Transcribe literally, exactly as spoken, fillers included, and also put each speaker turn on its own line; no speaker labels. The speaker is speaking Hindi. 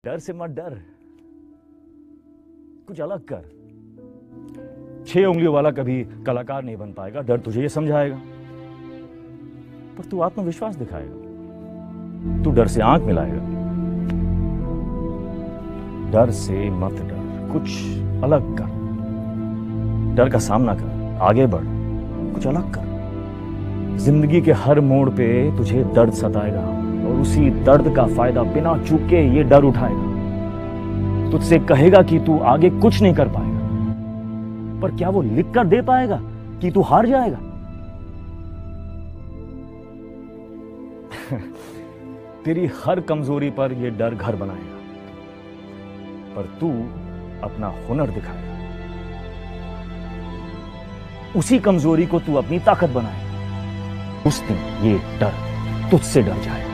डर से मत डर, कुछ अलग कर। छह उंगलियों वाला कभी कलाकार नहीं बन पाएगा, डर तुझे ये समझाएगा, पर तू आत्मविश्वास दिखाएगा। तू डर से आंख मिलाएगा। डर से मत डर, कुछ अलग कर। डर का सामना कर, आगे बढ़, कुछ अलग कर। जिंदगी के हर मोड़ पे तुझे दर्द सताएगा और उसी दर्द का फायदा बिना चूके ये डर उठाएगा। तुझसे कहेगा कि तू आगे कुछ नहीं कर पाएगा, पर क्या वो लिख कर दे पाएगा कि तू हार जाएगा? तेरी हर कमजोरी पर ये डर घर बनाएगा, पर तू अपना हुनर दिखाएगा। उसी कमजोरी को तू अपनी ताकत बनाएगा। उस दिन ये डर तुझसे डर जाएगा।